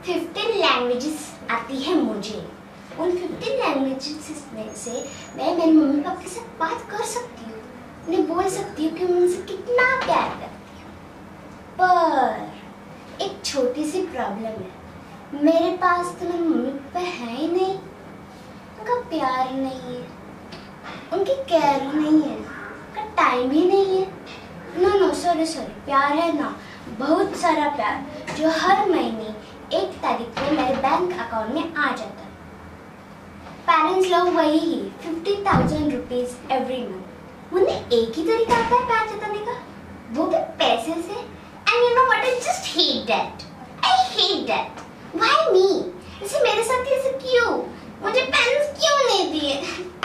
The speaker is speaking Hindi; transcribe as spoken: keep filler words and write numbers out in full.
फिफ्टीन लैंग्वेजेस आती है मुझे। उन फिफ्टीन लैंग्वेजेस में से मैं मेरे मम्मी पापा के साथ बात कर सकती हूँ, उन्हें बोल सकती हूँ कि मैं उनसे कितना प्यार करती हूँ। पर एक छोटी सी प्रॉब्लम है, मेरे पास तो मेरे मम्मी पापा है ही नहीं, उनका प्यार नहीं है, उनकी केयर नहीं है, उनका टाइम ही नहीं है। नो नो सॉरी सॉरी प्यार है ना, बहुत सारा प्यार जो हर महीने एक तारीख को मेरे बैंक अकाउंट में आ जाता है। पेरेंट्स लोग वही ही fifty thousand rupees every month. उन्हें एक ही तरीका आता है प्यार जताने का, वो भी पैसे से। And you know what, I just hate that. I hate that. Why me? इसे मेरे साथ ऐसे क्यों? मुझे पेरेंट्स क्यों नहीं दिए?